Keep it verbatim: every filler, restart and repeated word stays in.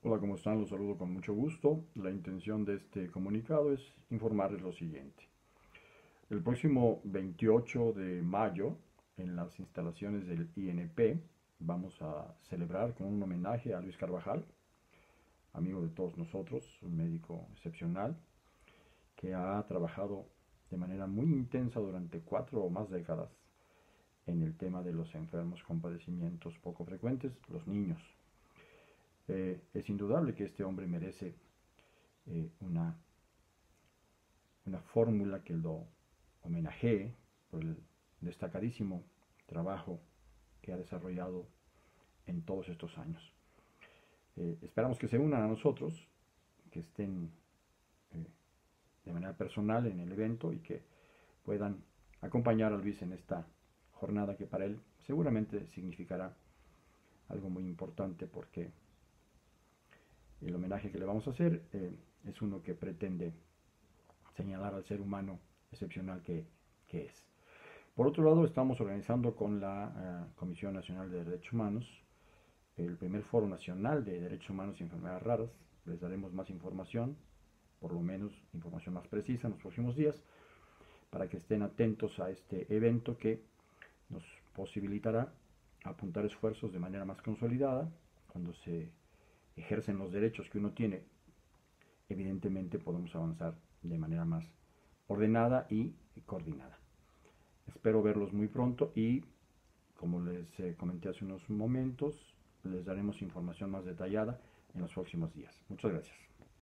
Hola, ¿cómo están? Los saludo con mucho gusto. La intención de este comunicado es informarles lo siguiente. El próximo veintiocho de mayo, en las instalaciones del I N P, vamos a celebrar con un homenaje a Luis Carvajal, amigo de todos nosotros, un médico excepcional, que ha trabajado de manera muy intensa durante cuatro o más décadas en el tema de los enfermos con padecimientos poco frecuentes, los niños. Eh, es indudable que este hombre merece eh, una, una fórmula que lo homenajee por el destacadísimo trabajo que ha desarrollado en todos estos años. Eh, esperamos que se unan a nosotros, que estén eh, de manera personal en el evento y que puedan acompañar a Luis en esta jornada que para él seguramente significará algo muy importante, porque el homenaje que le vamos a hacer eh, es uno que pretende señalar al ser humano excepcional que, que es. Por otro lado, estamos organizando con la uh, Comisión Nacional de Derechos Humanos el primer Foro Nacional de Derechos Humanos y Enfermedades Raras. Les daremos más información, por lo menos información más precisa en los próximos días, para que estén atentos a este evento que nos posibilitará apuntar esfuerzos de manera más consolidada. Cuando se ejercen los derechos que uno tiene, evidentemente podemos avanzar de manera más ordenada y coordinada. Espero verlos muy pronto y, como les eh, comenté hace unos momentos, les daremos información más detallada en los próximos días. Muchas gracias.